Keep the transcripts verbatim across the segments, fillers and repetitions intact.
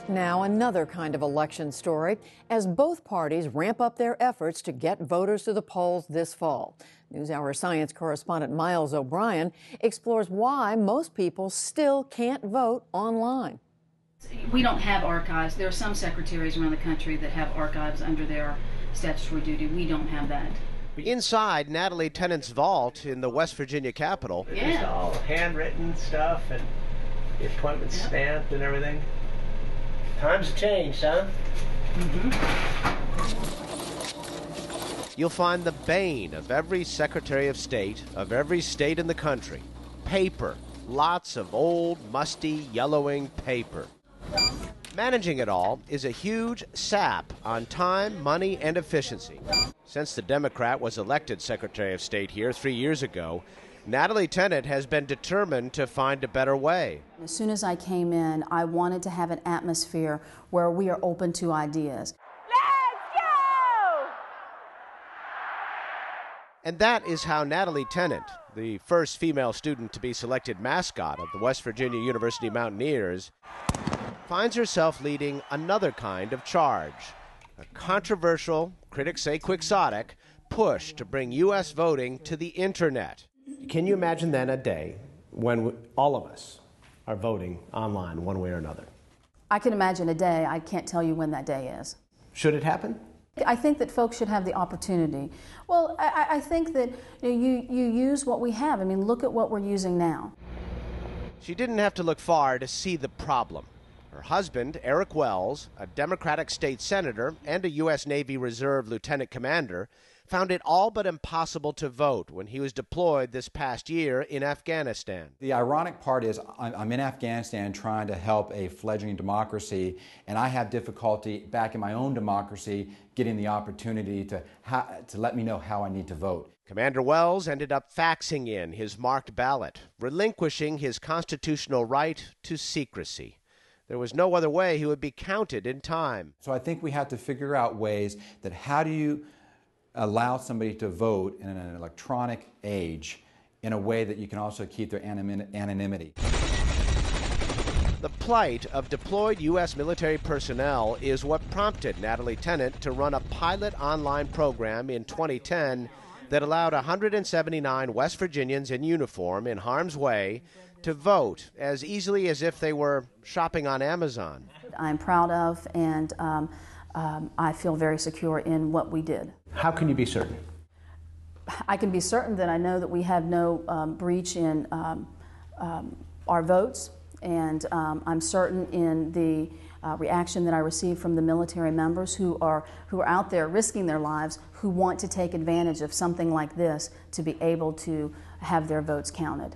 Now, another kind of election story as both parties ramp up their efforts to get voters to the polls this fall. NewsHour science correspondent Miles O'Brien explores why most people still can't vote online. We don't have archives. There are some secretaries around the country that have archives under their statutory duty. We don't have that. Inside Natalie Tennant's vault in the West Virginia Capitol. Yeah. It's all handwritten stuff and the appointments Yep. stamped and everything. Times have changed, huh? Mm-hmm. You'll find the bane of every Secretary of State of every state in the country. Paper. Lots of old, musty, yellowing paper. Managing it all is a huge sap on time, money, and efficiency. Since the Democrat was elected Secretary of State here three years ago, Natalie Tennant has been determined to find a better way. As soon as I came in, I wanted to have an atmosphere where we are open to ideas. Let's go! And that is how Natalie Tennant, the first female student to be selected mascot of the West Virginia University Mountaineers, finds herself leading another kind of charge. A controversial, critics say quixotic, push to bring U S voting to the internet. Can you imagine then a day when all of us are voting online one way or another? I can imagine a day. I can't tell you when that day is. Should it happen? I think that folks should have the opportunity. Well, I, I think that you, know, you, you use what we have. I mean, look at what we're using now. She didn't have to look far to see the problem. Her husband, Erik Wells, a Democratic state senator and a U S Navy Reserve lieutenant commander, found it all but impossible to vote when he was deployed this past year in Afghanistan. The ironic part is I'm in Afghanistan trying to help a fledgling democracy, and I have difficulty back in my own democracy getting the opportunity to, ha- to let me know how I need to vote. Commander Wells ended up faxing in his marked ballot, relinquishing his constitutional right to secrecy. There was no other way he would be counted in time. So I think we have to figure out ways that how do you allow somebody to vote in an electronic age in a way that you can also keep their anonymity. The plight of deployed U S military personnel is what prompted Natalie Tennant to run a pilot online program in twenty ten that allowed one hundred seventy-nine West Virginians in uniform in harm's way to vote as easily as if they were shopping on Amazon. I'm proud of and um, um, I feel very secure in what we did. How can you be certain? I can be certain that I know that we have no um, breach in um, um, our votes, and um, I'm certain in the uh, reaction that I received from the military members who are who are out there risking their lives, who want to take advantage of something like this to be able to have their votes counted.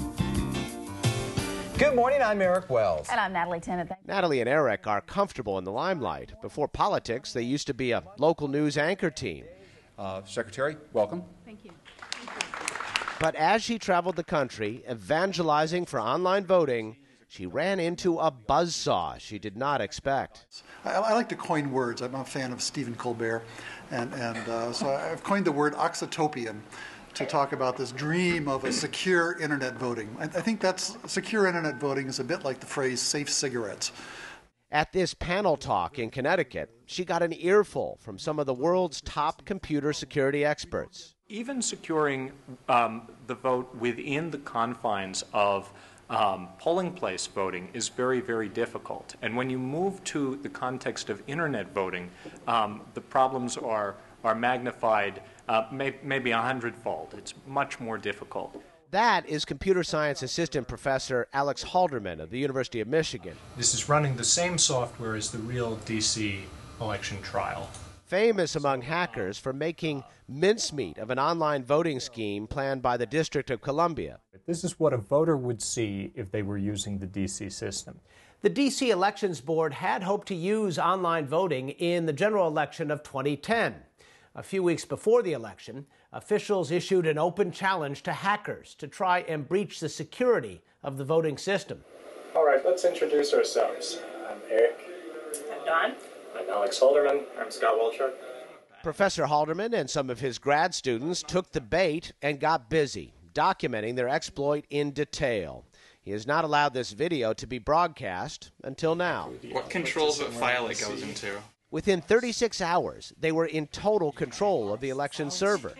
Good morning, I'm Erik Wells. And I'm Natalie Tennant. Natalie and Erik are comfortable in the limelight. Before politics, they used to be a local news anchor team. Uh, Secretary, welcome. Thank you. But as she traveled the country, evangelizing for online voting, she ran into a buzzsaw she did not expect. I, I like to coin words. I'm a fan of Stephen Colbert, and, and uh, so I've coined the word oxytopian to talk about this dream of a secure internet voting. I, I think that's secure internet voting is a bit like the phrase safe cigarettes. At this panel talk in Connecticut, she got an earful from some of the world's top computer security experts. Even securing um, the vote within the confines of um, polling place voting is very, very difficult. And when you move to the context of internet voting, um, the problems are, are magnified uh, may, maybe a hundredfold. It's much more difficult. That is computer science assistant professor Alex Halderman of the University of Michigan. This is running the same software as the real D C election trial. Famous among hackers for making mincemeat of an online voting scheme planned by the District of Columbia. This is what a voter would see if they were using the D C system. The D C Elections Board had hoped to use online voting in the general election of twenty ten. A few weeks before the election, officials issued an open challenge to hackers to try and breach the security of the voting system. All right, let's introduce ourselves. I'm Erik. I'm Don. I'm Alex Halderman. I'm Scott Walchuk. Professor Halderman and some of his grad students took the bait and got busy, documenting their exploit in detail. He has not allowed this video to be broadcast until now. What controls what file it goes into? Within thirty-six hours, they were in total control of the election server.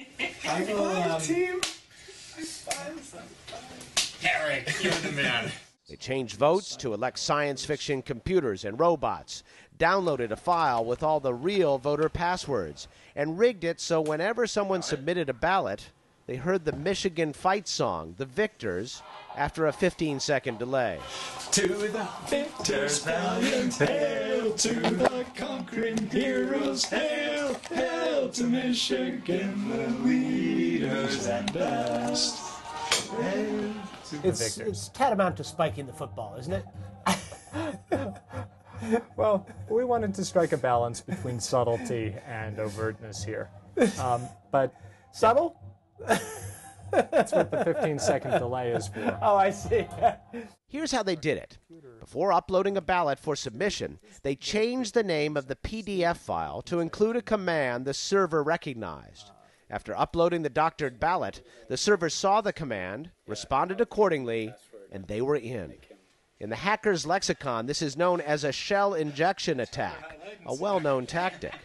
Erik, you're the man. They changed votes to elect science fiction computers and robots, downloaded a file with all the real voter passwords, and rigged it so whenever someone submitted a ballot, they heard the Michigan fight song, The Victors, after a fifteen-second delay. To the victors, valiant hail, to the conquering heroes, hail, hail to Michigan, the leaders and best. Hail to the It's, victors. it's tantamount to spiking the football, isn't it? Well, we wanted to strike a balance between subtlety and overtness here. Um, but subtle? That's what the fifteen-second delay is for. Oh, I see. Here's how they did it. Before uploading a ballot for submission, they changed the name of the P D F file to include a command the server recognized. After uploading the doctored ballot, the server saw the command, responded accordingly, and they were in. In the hacker's lexicon, this is known as a shell injection attack, a well-known tactic.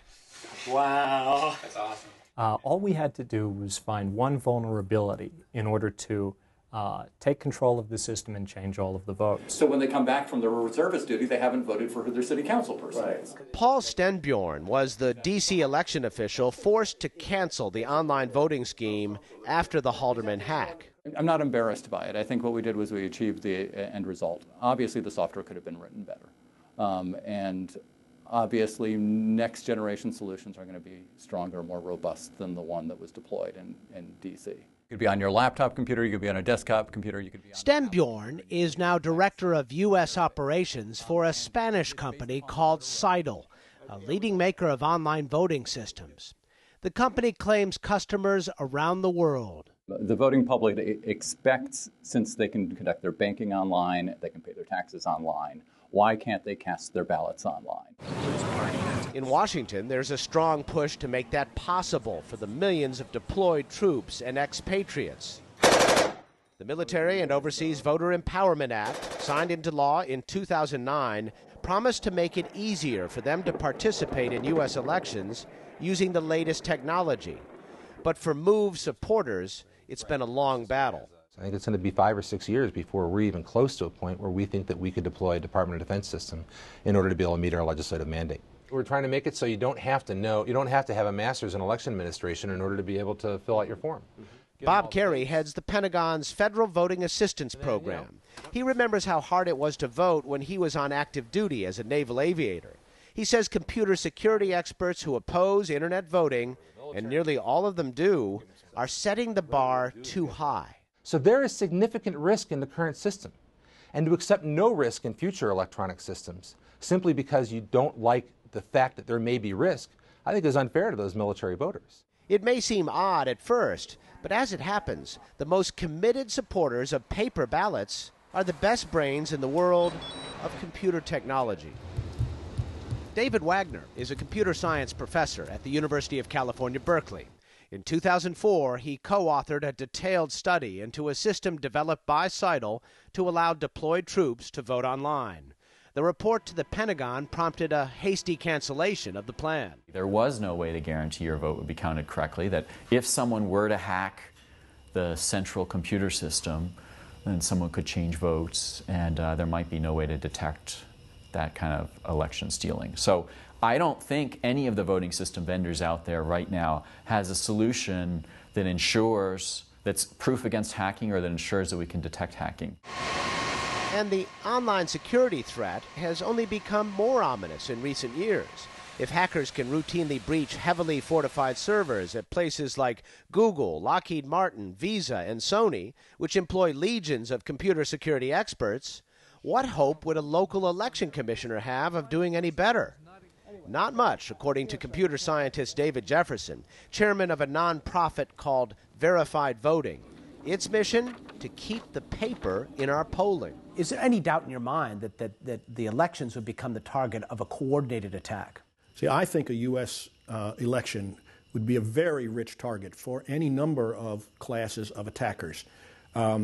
Wow. That's awesome. Uh, all we had to do was find one vulnerability in order to uh, take control of the system and change all of the votes. So when they come back from their reservist duty, they haven't voted for their city council person. Right. Paul Stenbjorn was the D C election official forced to cancel the online voting scheme after the Halderman hack. I'm not embarrassed by it. I think what we did was we achieved the end result. Obviously, the software could have been written better. Um, and obviously, next generation solutions are going to be stronger, more robust than the one that was deployed in, in D C. You could be on your laptop computer, you could be on a desktop computer, you could be on... Stenbjorn is now director of U S operations for a Spanish company called Seidel, a leading maker of online voting systems. The company claims customers around the world. The voting public expects, since they can conduct their banking online, they can pay their taxes online, why can't they cast their ballots online? In Washington, there's a strong push to make that possible for the millions of deployed troops and expatriates. The Military and Overseas Voter Empowerment Act, signed into law in two thousand nine, promised to make it easier for them to participate in U S elections using the latest technology. But for MOVE supporters, it's been a long battle. I think it's going to be five or six years before we're even close to a point where we think that we could deploy a Department of Defense system in order to be able to meet our legislative mandate. We're trying to make it so you don't have to know, you don't have to have a master's in election administration in order to be able to fill out your form. Bob Carey heads the Pentagon's Federal Voting Assistance Program. He remembers how hard it was to vote when he was on active duty as a naval aviator. He says computer security experts who oppose internet voting, and nearly all of them do, are setting the bar too high. So there is significant risk in the current system, and to accept no risk in future electronic systems simply because you don't like the fact that there may be risk, I think is unfair to those military voters. It may seem odd at first, but as it happens, the most committed supporters of paper ballots are the best brains in the world of computer technology. David Wagner is a computer science professor at the University of California, Berkeley. In two thousand four, he co-authored a detailed study into a system developed by Seidel to allow deployed troops to vote online. The report to the Pentagon prompted a hasty cancellation of the plan. There was no way to guarantee your vote would be counted correctly, that if someone were to hack the central computer system, then someone could change votes, and uh, there might be no way to detect that kind of election stealing. So I don't think any of the voting system vendors out there right now has a solution that ensures, that's proof against hacking or that ensures that we can detect hacking. And the online security threat has only become more ominous in recent years. If hackers can routinely breach heavily fortified servers at places like Google, Lockheed Martin, Visa, and Sony, which employ legions of computer security experts, what hope would a local election commissioner have of doing any better? Not much, according to computer scientist David Jefferson, chairman of a nonprofit called Verified Voting. Its mission, to keep the paper in our polling. Is there any doubt in your mind that, that, that the elections would become the target of a coordinated attack? See, I think a U S uh, election would be a very rich target for any number of classes of attackers. Um,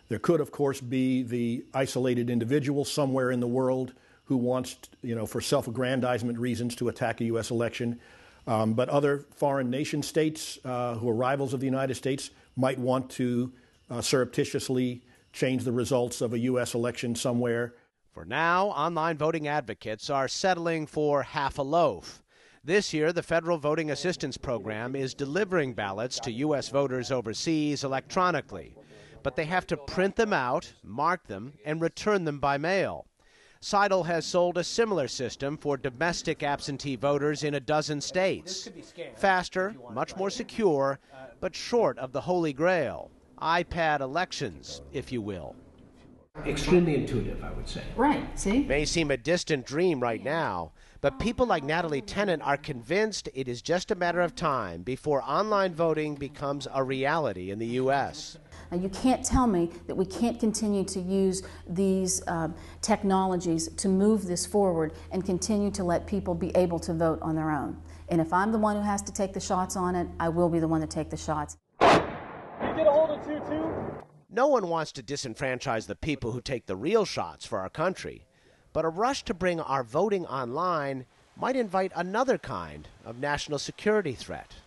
There could, of course, be the isolated individual somewhere in the world who wants, you know, for self-aggrandizement reasons to attack a U S election. Um, but other foreign nation states uh, who are rivals of the United States might want to uh, surreptitiously change the results of a U S election somewhere. For now, online voting advocates are settling for half a loaf. This year, the Federal Voting Assistance Program is delivering ballots to U S voters overseas electronically, but they have to print them out, mark them, and return them by mail. Seidel has sold a similar system for domestic absentee voters in a dozen states. Faster, much more secure, but short of the Holy Grail. iPad elections, if you will. Extremely intuitive, I would say. Right, see? May seem a distant dream right now, but people like Natalie Tennant are convinced it is just a matter of time before online voting becomes a reality in the U S. Now, you can't tell me that we can't continue to use these uh, technologies to move this forward and continue to let people be able to vote on their own. And if I'm the one who has to take the shots on it, I will be the one to take the shots. You get a hold of two two? No one wants to disenfranchise the people who take the real shots for our country, but a rush to bring our voting online might invite another kind of national security threat.